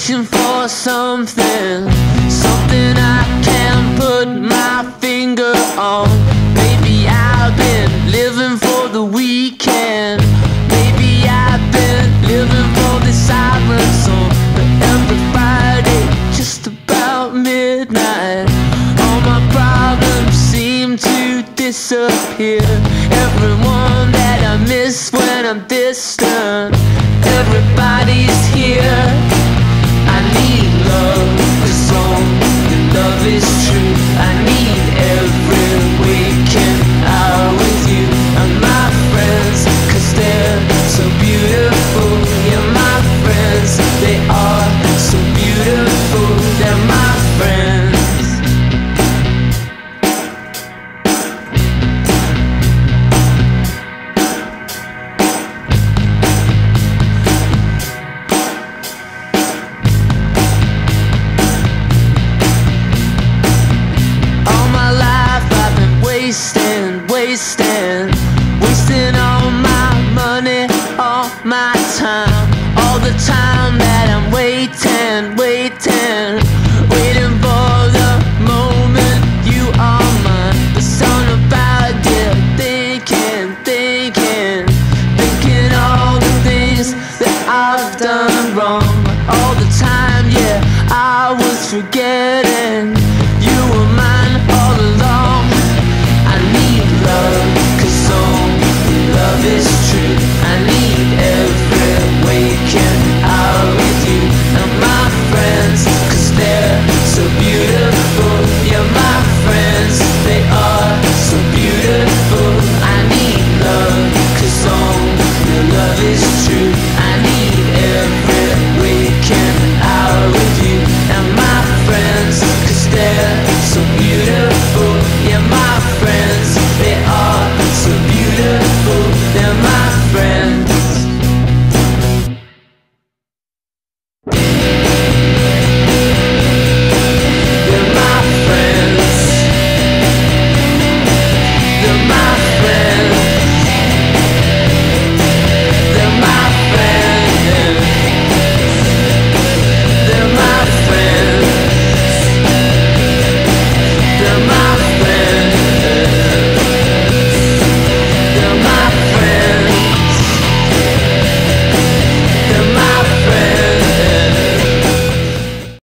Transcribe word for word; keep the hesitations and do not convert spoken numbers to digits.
searching for something, something I can't put my finger on. Maybe I've been living for the weekend. Maybe I've been living for the siren song. But every Friday, just about midnight, all my problems seem to disappear. Everyone that I miss when I'm distant, everybody's here. I need love.